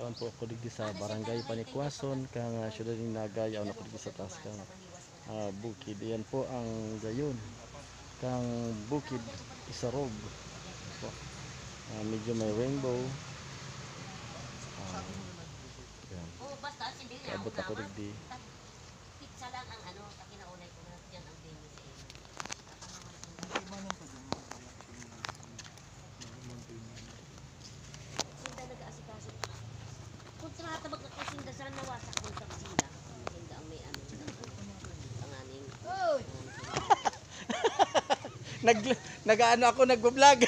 Nagsugduan po ako digdi sa barangay Panikwason kang syudad ng Naga yaw na ko digdi sa taas kang bukid. Yan po ang gayon kang bukid Isarog po. Medyo may rainbow. Yan. Kaabot ako digdi. Pizza lang ang ano, kinaunay ko na diyan ang venue sa inyo. Sinda nag-aasikaso. Kung tinatabag na sinda saan nawasak mo sa sinda. Sinda ang may ano. Panganing. Nag-ano ako nagbo-vlog.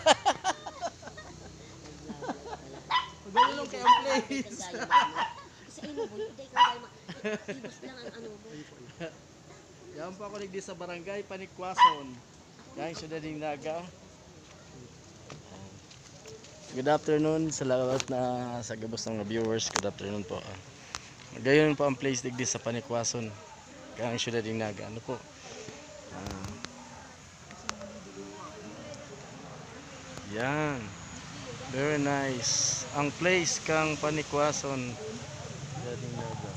Magulong kay ang place. Sa ino mo, hindi ka gaya ibos lang ang ano mo. Yan po ako digdi sa barangay Panikwason. Yang syudad ng Naga. Good afternoon sa lahat na sa gabos ng viewers. Good afternoon po. Gayon po ang place digdi sa Panikwason. Yang syudad ng Naga. Ano po? Yan. Very nice. Ang place kang Panikwason. Syudad ng Naga.